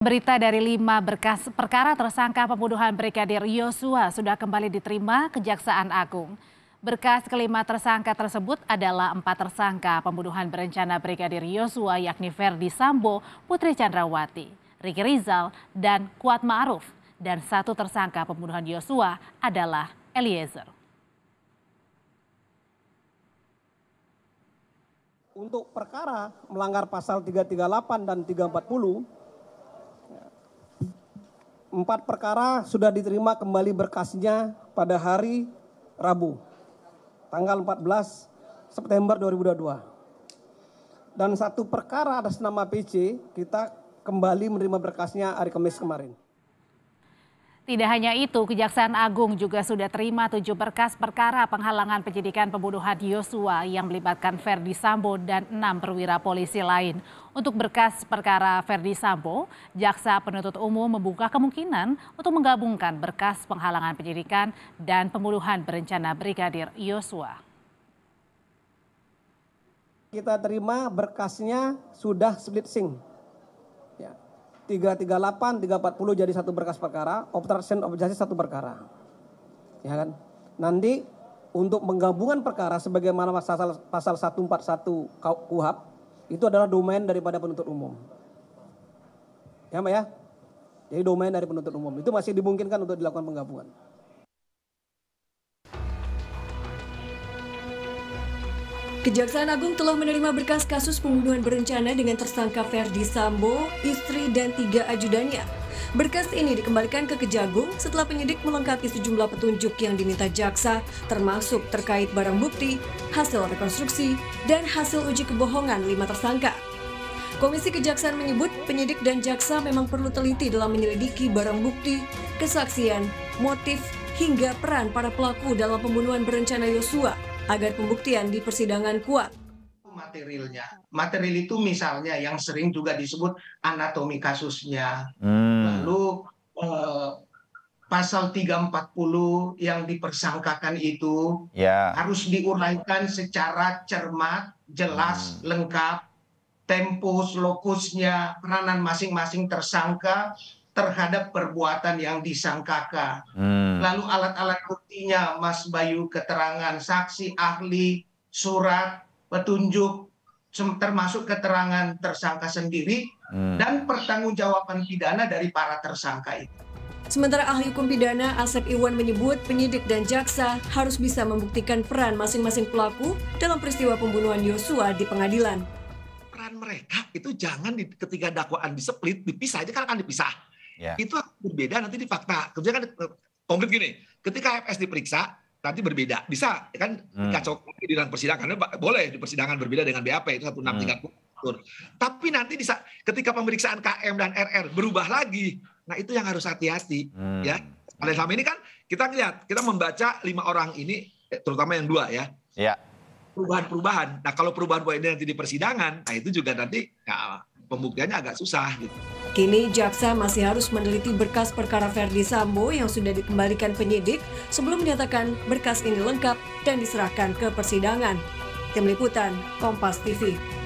Berita dari 5 berkas perkara tersangka pembunuhan Brigadir Yosua sudah kembali diterima Kejaksaan Agung. Berkas kelima tersangka tersebut adalah 4 tersangka pembunuhan berencana Brigadir Yosua yakni Ferdi Sambo, Putri Chandrawati, Ricky Rizal, dan Kuat Ma'ruf. Dan 1 tersangka pembunuhan Yosua adalah Eliezer. Untuk perkara melanggar pasal 338 dan 340, 4 perkara sudah diterima kembali berkasnya pada hari Rabu, tanggal 14 September 2022. Dan 1 perkara atas nama PC kita kembali menerima berkasnya hari Kamis kemarin. Tidak hanya itu, Kejaksaan Agung juga sudah terima 7 berkas perkara penghalangan penyidikan pembunuhan Yosua yang melibatkan Ferdi Sambo dan 6 perwira polisi lain. Untuk berkas perkara Ferdi Sambo, Jaksa Penuntut Umum membuka kemungkinan untuk menggabungkan berkas penghalangan penyidikan dan pembunuhan berencana Brigadir Yosua. Kita terima berkasnya sudah split sync. 338, 340 jadi 1 berkas perkara, obstruction of justice 1 perkara. Ya kan? Nanti untuk penggabungan perkara sebagaimana pasal 141 KUHP itu adalah domain daripada penuntut umum. Ya, Mbak ya? Jadi domain dari penuntut umum. Itu masih dimungkinkan untuk dilakukan penggabungan. Kejaksaan Agung telah menerima berkas kasus pembunuhan berencana dengan tersangka Ferdi Sambo, istri dan 3 ajudannya. Berkas ini dikembalikan ke Kejagung setelah penyidik melengkapi sejumlah petunjuk yang diminta jaksa, termasuk terkait barang bukti, hasil rekonstruksi, dan hasil uji kebohongan 5 tersangka. Komisi Kejaksaan menyebut penyidik dan jaksa memang perlu teliti dalam menyelidiki barang bukti, kesaksian, motif, hingga peran para pelaku dalam pembunuhan berencana Yosua, agar pembuktian di persidangan kuat. Material itu misalnya yang sering juga disebut anatomi kasusnya. Lalu pasal 340 yang dipersangkakan itu harus diuraikan secara cermat, jelas, lengkap, tempus, lokusnya, peranan masing-masing tersangka terhadap perbuatan yang disangkakan. Lalu alat-alat buktinya, Mas Bayu, keterangan saksi, ahli, surat, petunjuk, termasuk keterangan tersangka sendiri, dan pertanggungjawaban pidana dari para tersangka itu. Sementara ahli hukum pidana Asep Iwan menyebut penyidik dan jaksa harus bisa membuktikan peran masing-masing pelaku dalam peristiwa pembunuhan Yosua di pengadilan. Peran mereka itu jangan ketika dakwaan diseplit, dipisah aja kan akan dipisah. Itu berbeda nanti di fakta. Kerja kan konkret gini, ketika FS diperiksa nanti berbeda, bisa kan kacau di dalam persidangan, boleh di persidangan berbeda dengan BAP itu 1630. Tapi nanti ketika pemeriksaan KM dan RR berubah lagi, nah itu yang harus hati-hati ya. Pada selama ini kan kita lihat, kita membaca 5 orang ini, terutama yang 2 ya. Perubahan-perubahan. Nah kalau perubahan-perubahan ini nanti di persidangan, nah itu juga nanti ya, pembuktiannya agak susah gitu. Kini jaksa masih harus meneliti berkas perkara Ferdi Sambo yang sudah dikembalikan penyidik sebelum menyatakan berkas ini lengkap dan diserahkan ke persidangan. Tim Liputan, Kompas TV.